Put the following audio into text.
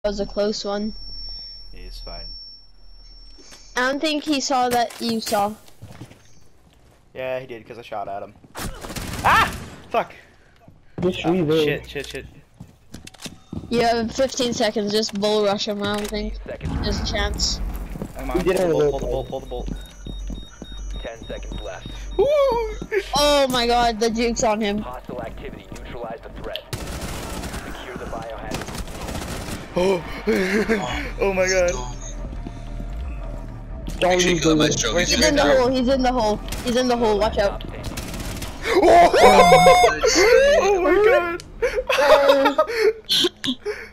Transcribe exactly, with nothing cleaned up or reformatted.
was a close one. He's fine. I don't think he saw that you saw. Yeah, he did because I shot at him. Ah! Fuck! Just Oh, reload. shit, shit, shit. You have fifteen seconds, just bull rush him, I don't think. There's a chance. Come on, He pull didn't the bolt, reload. pull the bolt, pull the bolt. Ten seconds left. Woo! Oh my god, the juke's on him. Hostile activity. Neutralize the threat. Secure the biohazard. Oh, oh my god. Don't Make sure you lose kill the that maestro. loot. He's He's in the hole, he's in the hole. He's in the hole, watch out. Oh, oh my god.